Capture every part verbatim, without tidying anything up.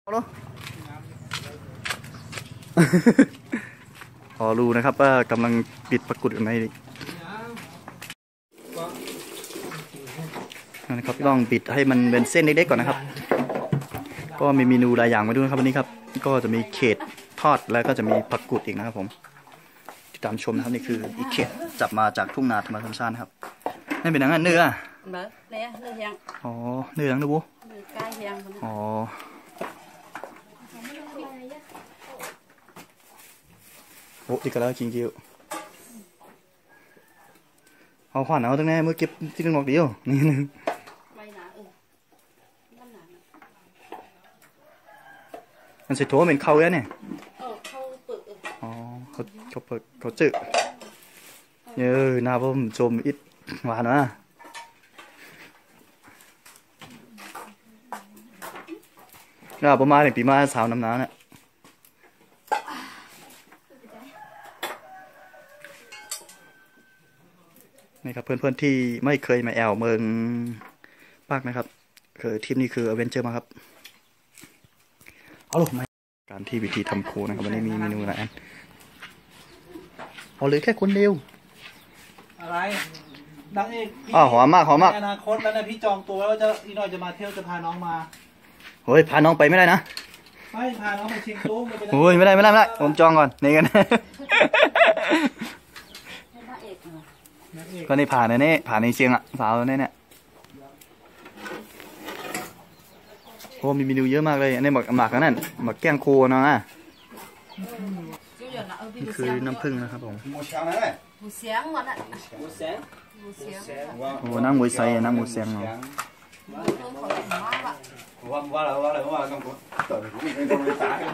เนาะพอรู้นะครับว่ากำลังปิดประกุดอยู่ในนะครับต้องปิดให้มันเป็นเส้นเล็กๆก่อนนะครับก็มีเมนูหลายอย่างมาด้วยครับวันนี้ครับก็จะมีเขตทอดแล้วก็จะมีผักกุดอีกนะครับผมติดตามชมนะครับนี่คืออีกเขตจับมาจากทุ่งนาธรรมชาตินะครับนี่เป็นยังไงเนื้อเนื้อเนื้อเนื้อยังอ๋อเนื้อยังดูบุ๊เนื้อไก่ยังอ๋อโอ้ดีกันแล้วจริงจิ๋วเอาขวานเอาตั้งแน่เมื่อเก็บที่นึงบอกเดียวนี่นึงมันใส่ถั่วเป็นเข้าแล้วเนี่ยเข้าเปิดอ๋อเขาเขาเปิดเขาจืดเยอะหน้าผมชมอิดหวานนะน่าประมาณหนึ่งปีมาสาวน้ำน้ำเนี่ยนี่ครับเพื่อนๆที่ไม่เคยมาแอลเมืองปากนะครับคือทีมนี้คืออเวนเจอร์มาครับเอาลงมาการที่วิธีทำโคนะครับวันนี้มีเมนูอะไรอันเอาเลยแค่คนเดียวอะไรนางเอกอ๋อหอมมากหอมมากอนาคตแล้วนะพี่จองตัวไว้ว่าจะอีน้อยจะมาเที่ยวจะพาน้องมาเฮ้ยพาน้องไปไม่ได้นะไม่พาน้องไปเชียงตุ้งโอ้ยไม่ได้ไม่ได้ไม่ได้ผมจองก่อนนี่กันก็นี่ผ่านในนี่ผ่านในเชียงอ่ะสาวนี่เนี่ยโอ้มีเมนูเยอะมากเลยอันนี้หมักหมักนั่นหมักแกงโคนะนี่คือน้ำผึ้งนะครับผมหมูเสียงหมูเสียงมันอ่ะหมูเสียงหมูเสียงโอ้น้ำหมูใส่น้ำหมูเสียงเนาะว่าแล้วว่าแล้วว่าต้องกดต่อไปผมไม่ต้องไปตาย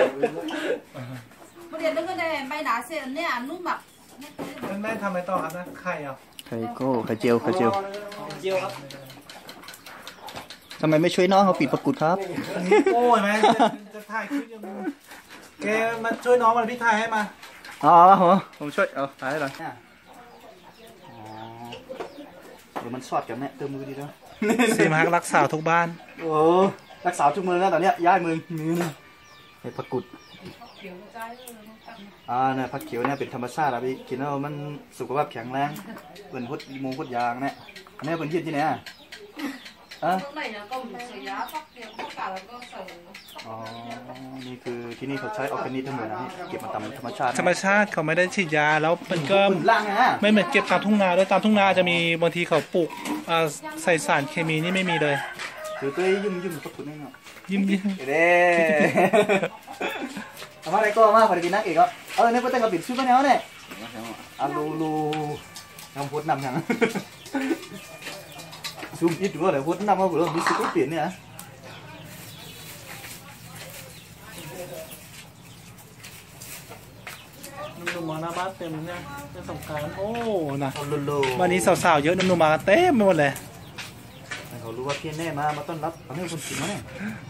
ประเดี๋ยวนึกว่าได้ใบหนาเส้นเนี่ยนุ่มแบบแม่ทำอะไรต่อครับนะไข่เหรอไข่โก้ไข่เจียวไข่เจียวเจียวครับทำไมไม่ช่วยน้องเขาปิดประกุดครับโอ้ยแม่จะถ่ายคลิปยังแกมาช่วยน้องมันพี่ถ่ายให้มาอ๋อผมผมช่วยเอาถ่ายให้หน่อยเดี๋ยวมันสอดกันเนี่ยเติมมือดีแล้วซีมาร์กรักษาทุกบ้านโอ้รักษาทุกมือแล้วตอนนี้ย้ายมือมือนี่ไอ้ประกุดอ่าเนี่ยผักเขียวเนี่ยเป็นธรรมชาติอะพี่กินแล้วมันสุขภาพแข็งแรงเป็นพุทธมูพุทธยางเนี่ยอันนี้เป็นยืดที่ไหนอ่ะอ่ะอ๋อนี่คือที่นี่เขาใช้ออร์แกนิกทั้งหมดนะเก็บมาตามธรรมชาติธรรมชาติเขาไม่ได้ฉีดยาแล้วมันก็ไม่เหมือนเก็บตามทุ่งนาด้วยตามทุ่งนาจะมีบางทีเขาปลูกใส่สารเคมีนี่ไม่มีเลยคือตัวยุ่มยุ่มประกุดนี่เนาะยิ้มยิ้มเด้ทำอะไรก็มาพอดีนักเอกอ่ะเออเนี่ยก็แต่งกับปิดชุดไปแล้วเนี่ยอ่ะลูลูทำพุทธนำทางซูมอิดดูว่าอะไรพุทธนำมาบุรุษมีสุดก็เปลี่ยนเนี่ยนุ่มๆมาหน้าบ้านเต็มเนี่ยจะสงการโอ้นะวันนี้สาวๆเยอะนุ่มๆมาเต็มไปหมดเลยเขารู้ว่าเพี้ยนแน่มามาต้อนรับเอาให้คนกินมาเนี่ย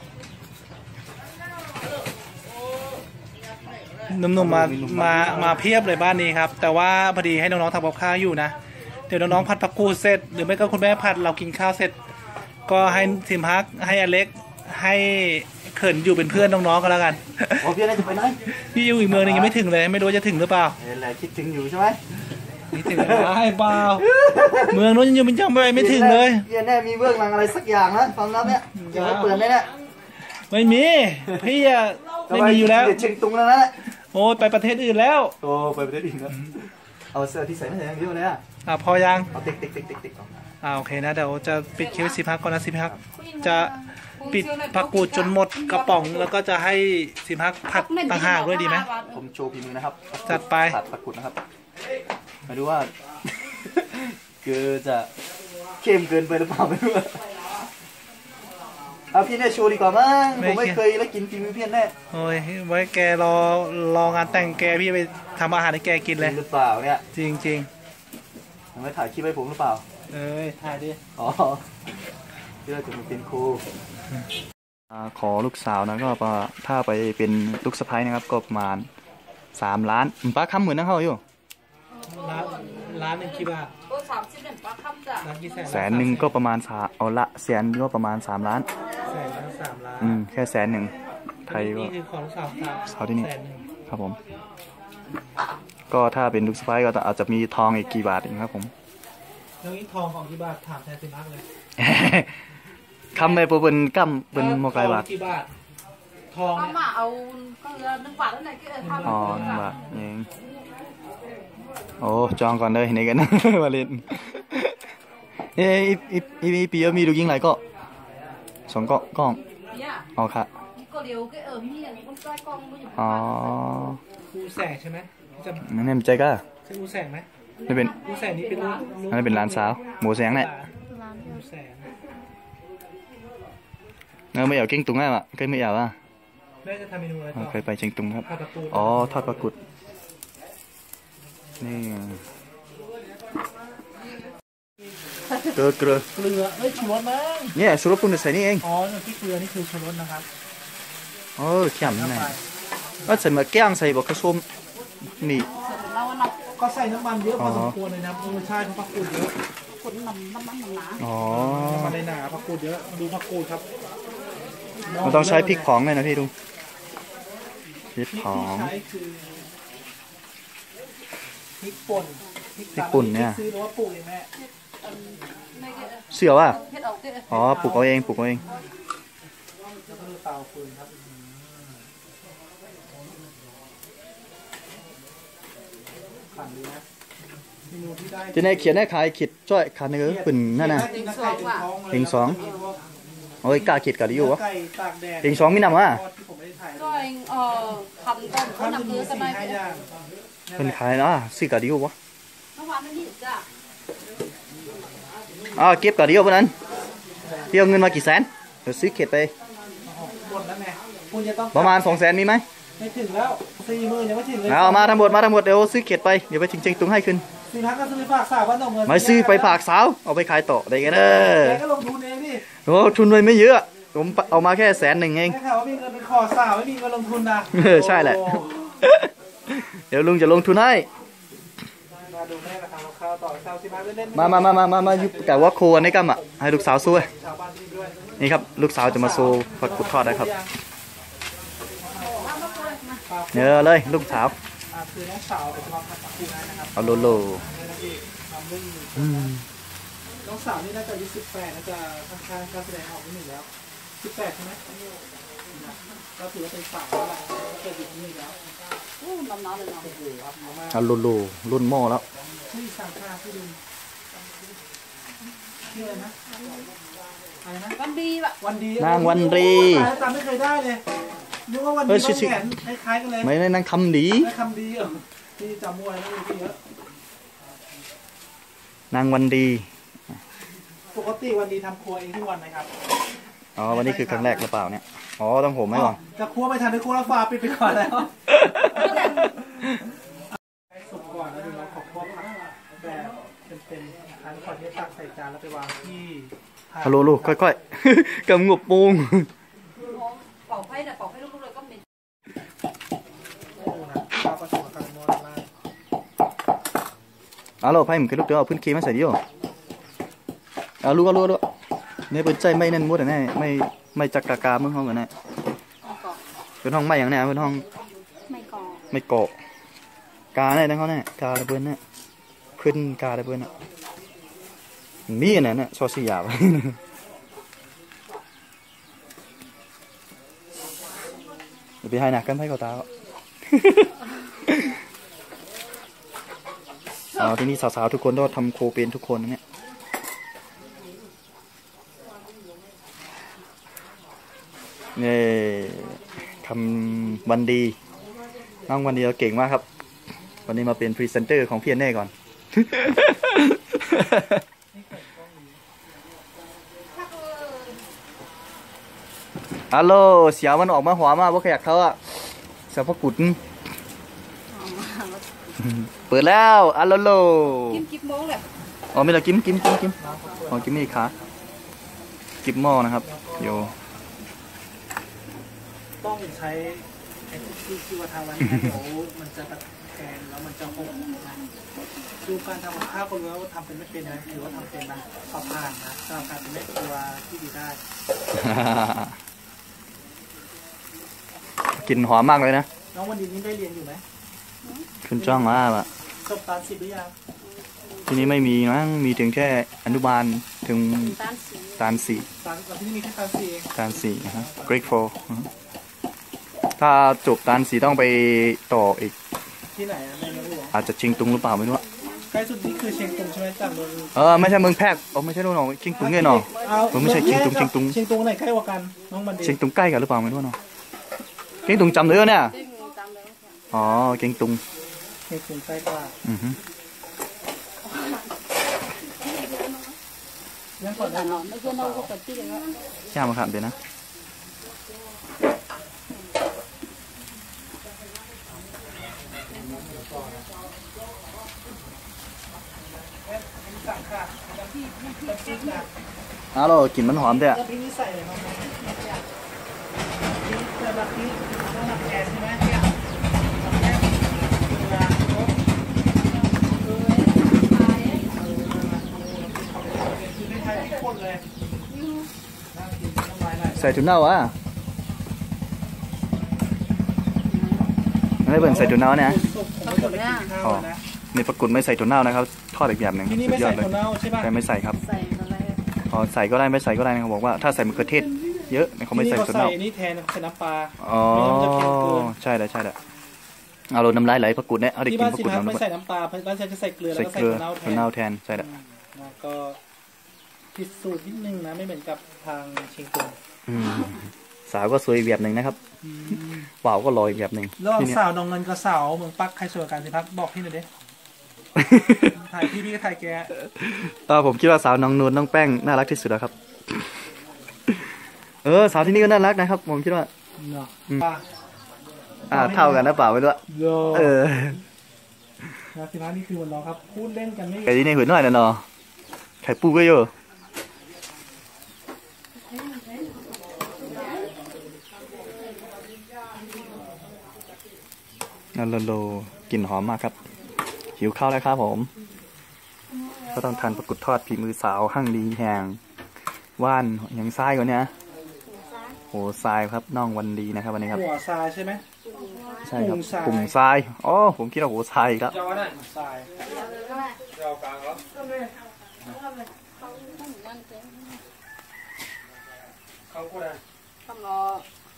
หนุ่มๆมามามาเพียบเลยบ้านนี้ครับแต่ว่าพอดีให้น้องๆทำกับข้าวอยู่นะเดี๋ยวน้องๆผัดผักกูดเสร็จหรือไม่ก็คุณแม่ผัดเรากินข้าวเสร็จก็ให้ทีมพักให้อเล็กให้เขินอยู่เป็นเพื่อนน้องๆก็แล้วกันโอ้พี่อะไรจะไปไหนพี่อยู่อีกเมืองนึงยังไม่ถึงเลยไม่รู้จะถึงหรือเปล่าอะไรคิดถึงอยู่ใช่ไหมคิดถึงอะไรเปล่าเมืองนู้นยังยังไม่ไม่ถึงเลยพี่แน่มีเบื้องหลังอะไรสักอย่างนะฟังแล้วเนี่ยจะไม่เปิดเลยเนี่ยไม่มีพี่อะไม่มีอยู่แล้วเชียงตุงแล้วนะโอ้ไปประเทศอื่นแล้วโอ้ไปประเทศอื่นแล้วเอาเสื้อที่ใส่นั่นอย่างเดียวเลยอ่ะอ่ะพอยังเอาติ๊กติ๊กติ๊กติ๊กติ๊กอ่าโอเคนะเดี๋ยวจะปิดคิวสิพักก่อนนะสิพักจะปิดผักกูดจนหมดกระป๋องแล้วก็จะให้สิพักผัดต่างหากด้วยดีไหมผมโชว์พิมพ์นะครับจัดไปผัดผักกูดนะครับมาดูว่าคือจะเข้มเกินไปหรือเปล่าไม่รู้เอาพี่เนี่ยโชว์ดีกว่ามั้งผมไม่เคยแล้วกินฝีมือพี่แน่โอ้ยไว้แกรอรองานแต่งแกพี่ไปทำอาหารให้แกกินเลยหรือเปล่าเนี่ยจริงจริงยังไม่ถ่ายคลิปให้ผมหรือเปล่าเอ้ยถ่ายดิอ๋อเพื่อจะมาเป็นครูขอลูกสาวนะก็ถ้าไปเป็นลูกสะใภ้นะครับก็ประมาณสามล้านป้าคำเหมือนนั่งเขาอยู่ล้านล้านหนึ่งกี่บาทสามสิบหนึ่งป้าคำจ้ะแสนหนึ่งก็ประมาณสาเอาละแสนก็ประมาณสามล้านแสนละสามล้านอืมแค่แสนหนึ่งไทยก็นี่คือของสาวสาวสาวที่นี่แสนหงครับผมก็ถ้าเป็นลูกสะใภ้ก็อาจจะมีทองอีกกี่บาทเองครับผมแล้วนี่ทองของกี่บาทถามแทนสิมากเลยคำไปปูเป็นกั้มเป็นโมกายบาททองกี่บาททองเอาเนี่ยมาเอาก็เรือหนึ่งบาทแล้วไหนก็ทำอ๋อหนึ่งบาทเองโอ้จองก่อนเลยนี่กัน มาเล่นเอ้ยอีอีอีอีปีมีลูกยิงหลายก็สองก็กล้องเนี่ยอ๋อค่ะก็เดียวก็เออมีอย่างคนใกล้กล้องมันอยู่อ๋ออูแสงใช่ไหมจะนั่นเป็นใจก็ใช่อูแสงไหมนี่เป็นอูแสงนี่เป็นลูกลูกนั่นเป็นร้านสาวหมูแสงเนี่ยอูแสงเงาไม่เอาเก่งตุงอ่ะเคยไม่เอาอ่ะแม่จะทำเมนูอะไรต่อเคยไปเชียงตุงครับทอดประตูอ๋อทอดปลากุดนี่เกลือเกลือเกลือเอ้ยชูรสมั้งเนี่ยชูรสปุ่นใส่นี่เองอ๋อที่เกลือนี่คือชูรสนะครับเออเข้มนี่นะว่าใส่มาแก้งใส่บอกกระส้มนี่เสร็จแล้วว่านักก็ใส่น้ำมันเยอะพอสมควรเลยนะเออใช่เพราะผักกูดเยอะคนน้ำน้ำมันหนาอ๋อน้ำมันในหนาผักกูดเยอะดูผักกูดครับมันต้องใช้พริกผองเลยนะพี่ดูพริกพริกผอที่งใช้คือพริกป่นพริกป่นเนี่ยซื้อหรือว่าปลูกเองแม่ไม่ก็เสือว่ะเพชรออกก็อ๋อปลูกเอาเองปลูกเอาเองแล้วก็ดูเตาฟืนครับขันดีนะเมนูที่ได้จะในเขียนได้ขายขีดจ้อยขาเนื้อปิ่นนั่นน่ะเต็งสองโอ้ยกล้าขีดกะดิอยู่วะไก่ตากแดดเต็งสองมีนำวะที่ผมไม่ได้ถ่ายก็เองเออทำต้นเขาข้าวนำมีเรือกันสี่ไปห้าอย่างเป็นขายนะซื้อกะดิอยู่วะเมื่อวานไม่มีจ้ะอ๋อเก็บกะดิอยู่พวกนั้นพี่เอาเงินมากี่แสนเดี๋ยวซื้อเขียดไปบนนั้นไงคุณจะต้องประมาณสองแสนมีไหมไม่ถึงแล้วสี่หมื่นยังไม่ถึงเลยเอามาทั้งหมดมาทั้งหมดเดี๋ยวซื้อเขียดไปเดี๋ยวไปจริงๆตุงให้ขึ้นสี่พันก็ซื้อไปฝากสาวบ้านหนองเมืองไม่ซื้อไปฝากสาวเอาไปขายต่อได้กันเด้อแกก็ลงทุนเองดิโอ้ทุนไว้ไม่เยอะผมเอามาแค่แสนหนึ่งเองแค่ข่าวว่ามีเงินไปขอสาวไม่มีเงินลงทุนนะเออใช่แหละโอ้เดี๋ยวลุงจะลงทุนให้มาดูแม่กับทำข้าวต่อชาวสิมาเล่นๆมามามามามามายุบกับว่าโควันนี้กันอ่ะให้ลูกสาวสู้เว้ยชาวบ้านที่ด้วยนี่ครับลูกสาวจะมาโซผัดกุดทอดนะครับเนื้อเลยลูกสาวอ่าคือน้องสาวเดี๋ยวจะมาพัดปักกุ้งให้นะครับเอาโลโลนี่นะพี่ทำเรื่องอืมน้องสาวนี่น่าจะอายุสิบแปดน่าจะค่อนข้างกล้าแสดงออกนิดหนึ่งแล้วสิบแปดใช่ไหมก็ถือว่าเป็นสาวแล้วแหละก็เคยอยู่ที่นี่แล้วอู้น้ำน้ำเลยเนาะโอ้โหครับน้องมากเอาโลโลรุ่นหม้อแล้วที่สั่งข้าวที่ดูชื่ออะไรนะอะไรนะวันดีแบบวันดีนางวันรีจำไม่เคยได้เลยนึกว่าวันเฮ้ดียชื่บาองแขนคล้ายๆกันเลยไม่ได้นั่งคำดีได้คำดีเหรอที่จำมวยแล้วมีเยอะนางวันดีปกติวันดีทำครัวเองทุกวันไหมครับอ๋อวันนี้คือครั้งแรกหรือเปล่าเนี่ยอ๋อต้องผมไหมก่อนจะครัวไม่ทันไปครัวแล้วฟ้าปิดไปก่อนแล้วให้สุกก่อนแล้วเดี๋ยวเราขอครัวผักแบบเป็นๆทั้งก่อนที่ตักใส่จานแล้วไปวางที่ฮัลโหลลูกค่อยๆ กำงบปูงเป่าไพ่เนี่ยเป่าไพ่ลูกๆเลยก็มีโอ้นะข้าวผสมกับนวลมากเอาลูกไพ่ผมกินลูกเดียวเอาพื้นคีมาใส่ดิโอเอาลูกเอาลูกเอาลูกเนี่ยเป็นใจไม่นั่นมุดอ่ะแน่ไม่ไม่จักกากาเมื่อห้องกันแน่ก่อนเป็นห้องไม่อย่างแน่เป็นห้องไม่ก่อนไม่เกาะกาแน่ทั้งเขาแน่การะเบิดแน่ขึ้นการะเบิดน่ะมีอันนั้นน่ะซอสสีหยาบ เดี๋ยวไปให้หนักกันไพ่เขาตา อ๋อที่นี่สาวๆทุกคนก็ทำโคเป็นทุกคนนะเนี่ยนี่คำวันดีน้องวันดีเราเก่งมากครับ วันนี้มาเป็นพรีเซนเตอร์ของพี่แน่ก่อน ฮัลโหลเสียมันออกมาหัวมาว่าขยักเขาอะเสียพกุดเปิดแล้วอัลโลโลกินกิ๊บโม้เลยอ๋อไม่ละกิมกิมกิมกิมอ๋อกิมนี่ขากิมหม้อนะครับโยต้องใช้ไอ้ที่ที่ว่าทำไว้นะเดี๋ยวมันจะตะแกรงแล้วมันจะหกนะดูการทำกับข้าวก็รู้ว่าทำเป็นไม่เป็นนะหรือว่าทำเป็นนะสอบผ่านนะสำหรับการเป็นแม่ครัวที่ดีได้กลิ่นหอมมากเลยนะน้องวันดีนี้ได้เรียนอยู่ไหมคุณจ้องว่าอะจบตอนสิบหรือยังที่นี้ไม่มีมั้งมีถึงแค่อนุบาลถึงตานสีตานสี่ตอนที่นี่มีแค่ตอนสี่เองตานสี่นะฮะ grade four อือฮึถ้าจบตานสี่ต้องไปต่ออีกที่ไหนอะในเมืองหลวงอาจจะเชียงตุงหรือเปล่าไม่รู้อะใกล้สุดนี่คือเชียงตุงใช่ไหมจากเมืองเออไม่ใช่เมืองแพร่โอ้ไม่ใช่นู่นหรอกเชียงตุงเนี่ยเนาะเอาเออไม่ใช่เชียงตุงเชียงตุงเชียงตุงไหนใกล้กว่ากันน้องวันดีเชียงตุงใกล้กันหรือเปล่าไม่รู้เนาะเชียงตุงจำได้เนี่ยได้งูจำเลยอ๋อเชียงตุงเชียงตุงใกล้กว่าอือฮึยังก่อนแต่นะนอนไม่ใช่เราก็ตัดที่เลยว่าย่ามาขับเดี๋ยวนะสั่งค่ะแล้วพี่แล้วพี่นะอ้าวเรากลิ่นมันหอมด้วยอะแล้วพี่นี่ใส่อะไรบ้างไหมพี่เติมแบบนี้ต้องหมักแกงใช่ไหมเนี่ยหมักแกงเวลาครบคือไม่ไทยทุกคนเลยน่ากินน้ำลายไหลใส่ถั่วเน่าวะไม่เบิ่นใส่ถั่วเน่าเนี่ยต้องกดเลยกินข้าวนะในปรากฏไม่ใส่ถั่วเน่านะครับ ทอดอีกแบบหนึ่งที่นี่สุไม่ดยอใส่ดเลยถั่วเน่าใช่ป่ะแต่ไม่ใส่ครับใส่อะไรพอใส่ก็ได้ไม่ใส่ก็ได้นะครับบอกว่าถ้าใส่มะเขือเทศเยอะเขาไม่ใส่ที่ถั่วนี่เน่าใส่นี่แทนใส่น้ำปลาอ๋อไม่งั้นมันจะเค็มเกินใช่แล้วใช่แล้วเอาเราน้ำลายไหลปรากฏเนี่ยเอาเด็กที่กินบ้านปราสิกฏพักน้ำไม่ใส่น้ำปลาบ้านฉันจะใส่เกลือแล้ใส่วก็เกใส่ลือถั่วเน่าแทถั่วน เน่าแทนใช่แล้วนะก็ผิดสูตรนิดนึงนะไม่เหมือนกับทางเชียงตุงอืมสาวก็สวยอีกแบบหนึ่งนะครับว่าวก็ลอยอีกแบบหนึ่งระหว่างที่เนี่ยสาวดองเงินกับสาวเมืองปักใครสวยกว่ากันสิพักบอกพี่หน่อยดิถ่ายพี่พี่ก็ถ่ายแกเออผมคิดว่าสาวน้องนูนน้องแป้งน่ารักที่สุดแล้วครับ เออสาวที่นี่ก็น่ารักนะครับ ผมคิดว่าเนาะอืมป่ะอ่าเท่ากันนะเปล่าไม่รู้อะโยเออนะสิพักนี่คือวันน้องครับพูดเล่นกันไม่ไก่ที่นี่หืนหน่อยนะเนาะไข่ปูก็เยอะนั่นโลโลกลิ่นหอมมากครับหิวข้าวแล้วครับผม ก็ต้องทานปลากุดทอดฝีมือสาวหั่งดีแหงว่านยังทรายกว่านี้โหทรายครับน้องวันดีนะครับวันนี้ครับหัวทรายใช่ไหมใช่ครับปุ่มทรายปุ่มทรายอ๋อผมคิดว่าโหทรายอีกแล้วยาวน่ะทรายยาวกลางเหรอเขาก็ได้ทำรอ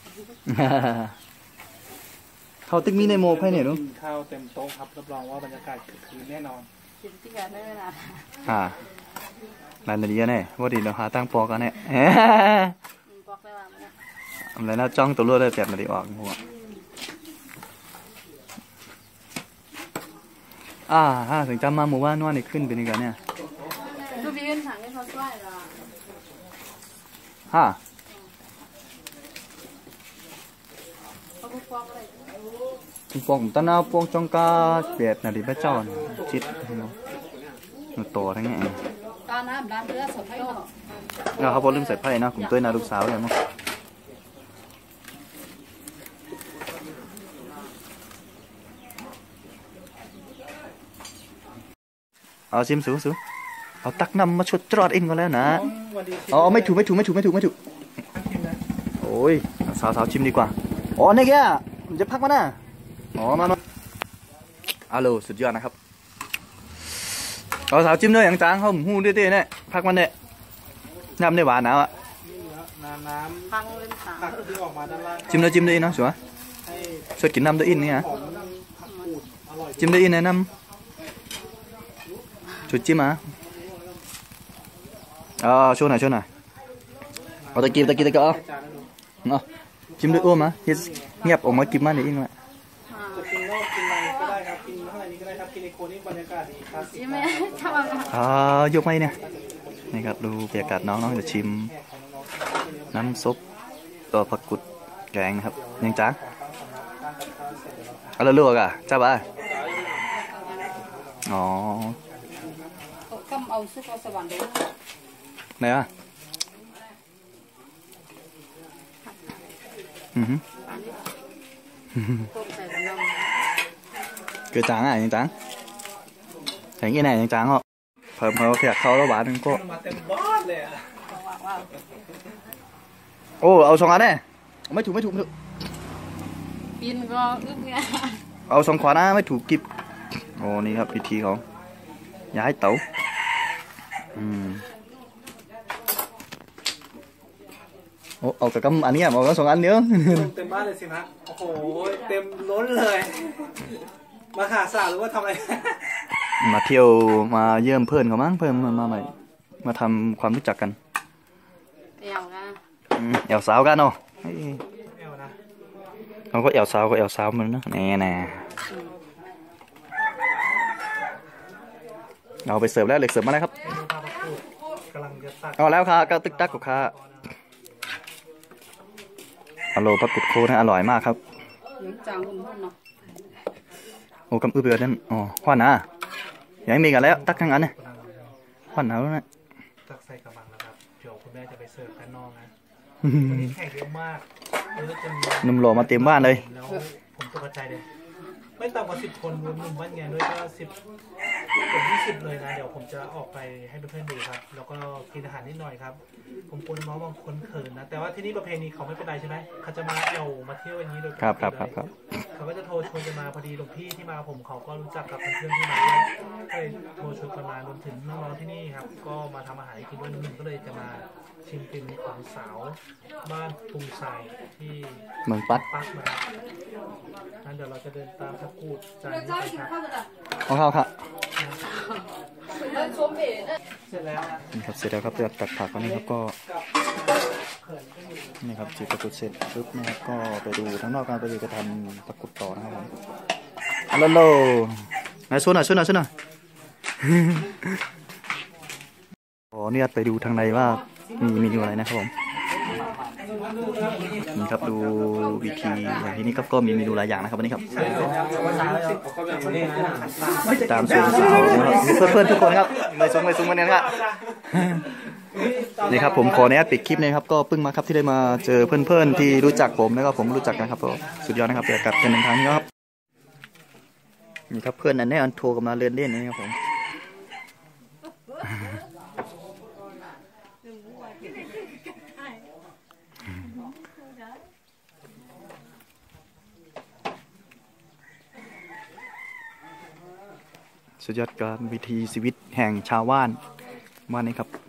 เขาติ๊กมีในโมกให้เนี่ยลูกกินข้าวเต็มโต๊ะครับรับรองว่าบรรยากาศคือคืนแน่นอนกินที่กันได้เวลาอ่านั่นดีแน่ว่าดีเราหาตั้งปอกันแน่บอกได้ว่ามันอะไรนะจ้องตัวรวดเลยแจบมาดีออกหัวอ่าถ้าถึงจำมาหมู่บ้านนวดนี่ขึ้นเป็นยังไงเนี่ยก็พี่เป็นถังให้เขาช่วยละฮ่าเขาก็ฟ้องอะไรปองตะนาวปองจองกาเปียดนาดีพระเจ้าจิตหนูโตทั้งนี้ตอนน้ำน้ำเลือดสดให้หมดเราเขาบอกลืมใส่ไพ่นะผมตัวนาลูกสาวเลยมั้งเอาชิมสูสูเอาตักนำมาชดจรอดอินก็แล้วนะอ๋อไม่ถูกไม่ถูกไม่ถูกไม่ถูกไม่ถูกโอ้ยสาวสาวชิมดีกว่าอ๋อนี่แกมันจะพักมาน่ะอ๋อมามาอาโลสุดยอดนะครับเอาสาวจิ้มด้วยอย่างจางเขาหูเต้ๆเนี่ยพักมันเนี่ยน้ำในหวานหนาวอ่ะน้ำน้ำพังเป็นสามผักที่ออกมาด้านล่างจิ้มด้วยจิ้มด้วยเนาะชัวให้ชดกินน้ำด้วยอินนี่ฮะหอมผักกูดอร่อยจิ้มด้วยอินนะน้ำชดจิ้มอ่ะอ๋อช่วยหน่อยช่วยหน่อยเอาตะกี้ตะกี้ตะกี้เอาจานแล้วดูเนาะจิ้มด้วยอ้วมอ่ะเฮ็ดเงียบออกมากินมันในอินละจะกินนอกกินในก็ได้ครับกินข้างในนี้ก็ได้ครับกินในโคนนี่บรรยากาศดีคลาสสิกใช่ไหมทำอะไรอ่ายกไหมเนี่ยนี่ครับดูบรรยากาศน้องน้องจะชิมน้ำซุปตัวผักกุดแกงนะครับยังจ้างเอาละลวกอ่ะจ้าบ้าอ๋อก็เอาซุปเอาสวรรค์เลยไหนอ่ะอือฮึต้มใส่กระนองเกิดจางอ่ะยังจางแข่งยี่ไหนยังจางเหรอเพิ่มเพิ่มแขกเขาแล้วหวานนึงก็มาเต็มบ้านเลยอ่ะว่าว่าโอ้เอาสองอันแน่ไม่ถูกไม่ถูกไม่ถูกปีนก็อึบไงเอาสองขวานะไม่ถูกกิบโอ้นี่ครับพิธีของย้ายเต๋าอืมโอ้เอาแต่กำอันนี้เอาก็สองอันเนื้อเต็มบ้านเลยสิครับโอ้โหเต็มล้นเลยมาหาสาวหรือว่าทำอะไรมาเที่ยวมาเยี่ยมเพื่อนเขามั้งเพื่อนมาใหม่มาทำความรู้จักกันเอวนะอืมแอวสาวกันเนาะเอวนะเขาก็แอวสาวก็แอวสาวมันนะแน่แน่เอาไปเสิร์ฟแล้วเหล็กเสิร์ฟมาแล้วครับกำลังจะตักเอาแล้วค่ะก็ตึกตักกับค่ะอโลผักกุดโคนะอร่อยมากครับยังจางหุ่นหุ่นเนาะโอ้กำอื้อเบือนั่นอ๋อขวัญนะยังมีกันแล้วตักทั้งอันเนี่ยขวัญเอาแล้วนะตักใส่กระบังแล้วครับเดี๋ยวคุณแม่จะไปเสิร์ฟด้านนอกนะวันนี้แขกเยอะมากเยอะจนหนุ่มหล่อมาเต็มบ้านเลยแล้วผมตกใจเลยไม่ต่ำกว่าสิบคนรวมหนุ่มบ้านแงด้วยก็สิบเกือบยี่สิบเลยนะเดี๋ยวผมจะออกไปให้เพื่อนๆดูครับแล้วก็กินอาหารนิดหน่อยครับผมกลัวน้องบางคนเขินนะแต่ว่าที่นี่ประเพณีเขาไม่เป็นไรใช่ไหมเขาจะมาเอวมาเที่ยวอย่างนี้โดยครับครับครับครับเขาก็จะโทรชวนกันมาพอดีหลวงพี่ที่มาผมเขาก็รู้จักกับเพื่อนๆที่มาด้วยก็เลยโทรชวนกันมารวมถึงน้องๆที่นี่ครับก็มาทำอาหารให้กินด้วยหนุ่มๆก็เลยจะมาชิมฟินของสาวบ้านตุงไซที่เมืองปัดปักมางั้นเดี๋ยวเราจะเดินตามพระกูดจานนี้ไปครับเอาเข้าค่ะชมเอ๋เนี่ยเสร็จแล้วนะนี่ครับเสร็จแล้วครับเดี๋ยวตักผักวันนี้ครับก็นี่ครับจีบประกุดเสร็จปุ๊บนะครับก็ไปดูทั้งนอกกันไปดูจะทำประกุดต่อนะครับผมฮัลโหลไหนช่วยหน่อยช่วยหน่อยช่วยหน่อย ขอเนี่ยไปดูทางในว่ามีเมนูอะไรนะครับผมนี่ครับดูวิธีอย่างที่นี่ครับก็มีเมนูหลายอย่างนะครับวันนี้ครับตามส่วนสาวนะครับเพื่อนๆทุกคนครับเลยซุ้มเลยซุ้มกันเนี่ยนะครับนี่ครับผมขออนุญาตปิดคลิปนะครับก็เพิ่งมาครับที่ได้มาเจอเพื่อนๆที่รู้จักผมแล้วก็ผมรู้จักนะครับก็สุดยอดนะครับเดี๋ยวกลับกันในทางนี้ครับนี่ครับเพื่อนอันแน่อันโทรกำลังเล่นเล่นนี่ครับผมสุดยอดการวิธีชีวิตแห่งชาวบ้านบ้านนี้ครับ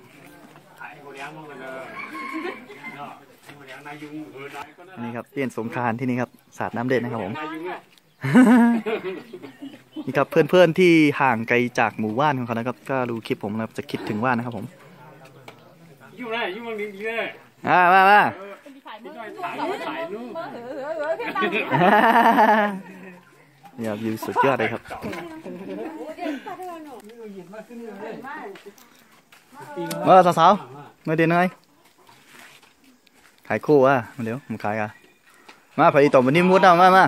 อันนี้ครับเตี้ยนสงครานที่นี่ครับสาดน้ำเด็ดนะครับผม นี่ครับเพื่อนๆที่ห่างไกลจากหมู่บ้านของเขานะครับก็ดูคลิปผมนะครับจะคิดถึงบ้านนะครับผมยุ่งเลยยุ่งมันดีเลยอ่ามามาเนี่ยวิวสุดยอดเลยครับมาสาวๆมาเดินหน่อยขายคู่อ่ะมาเดี๋ยวผมขายอ่ะมาไปต่อวันนี้มุดเอามามา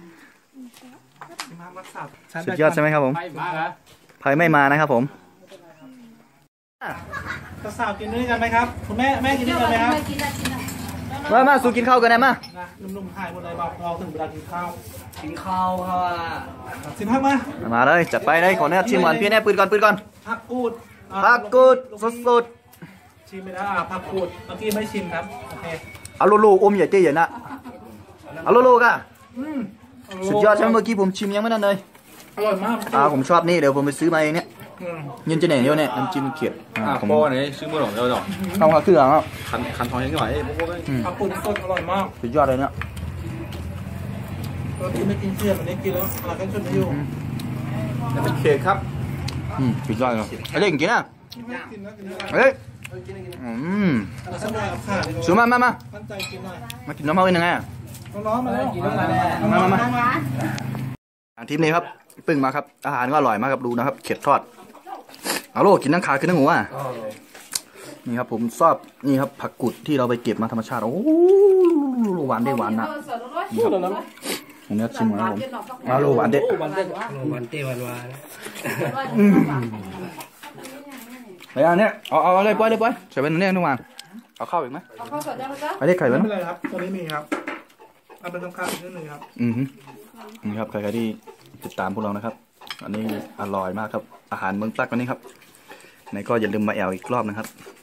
สุดยอดใช่ไหมครับผมไผ่ไม่มานะครับผมสาวกินด้วยกันไหมครับคุณแม่แม่กินด้วยกันไหมครับกินได้กินได้มามาสู่กินข้าวกันนะมาหนุ่มๆถ่ายหมดเลยบอกเราถึงเวลากินข้าวกินข้าวครับสิบห้ามามาเลยจัดไปเลยขอเนี่ยชิมก่อนพี่แน่ปืนก่อนปืนก่อนผักกูดผักกูดสดชิมไปแล้วอ่ะผักกูดเมื่อกี้ไม่ชิมครับโอเคๆเอาลูๆอมใหญ่เตี้ยนะเอาลูๆกันสุดยอดใช่ไหมเมื่อกี้ผมชิมยังไม่ได้เลยอร่อยมากอ่าผมชอบนี่เดี๋ยวผมไปซื้อมาเองเนี่ยอืมยืนจะไหนเดียวเนี่ยน้ำจิ้มเขียดอ่าอ่าผมโป้เนี่ยชื่อเมื่อหลงเจ้าหน่อเอาข้าวเครื่องครับคันคันทองยังไงโป้ก็อืมผักกูดสดอร่อยมากสุดยอดเลยเนี่ยเรากินไม่กินเที่ยงวันนี้กินแล้วเราก็ชนไม่อยู่จะเป็นเค้กครับอืมสุดยอดเลยไอ้เด็กกินนะกินนะกินนะเฮ้ยอืมเราสักหน่อยเอาขาดดีกว่าสูมามามามั่นใจกินหน่อยมากินน้ำเมาอีกหนึ่งไงน้องๆมาแล้วกินแล้วมามามาทางทีมนี้ครับปึ้งมาครับอาหารก็อร่อยมากครับดูนะครับเขียดทอดเอาโลกินทั้งขากินทั้งหัวนี่ครับผมชอบนี่ครับผักกุดที่เราไปเก็บมาธรรมชาติโอ้หวานได้หวานนะนี่ครับผมเนี่ยชิมมาครับผมมาโลหวานเด็ดวันเต้วันเต้วันวานไปอันเนี้ยเอาเอาเลยปล่อยเลยปล่อยใส่เป็นเนี่ยทุกวันเอาเข้าอีกไหมเอาข้าวสดยังจ๊ะไปได้ไข่ไหมไม่เป็นไรครับตัวนี้มีครับเอาเป็นคำข้าวอีกนิดนึงครับอืมนี่ครับใครๆที่ติดตามพวกเรานะครับอันนี้อร่อยมากครับอาหารเมืองตักวันนี้ครับไหนก็อย่าลืมมาแอลอีกรอบนะครับ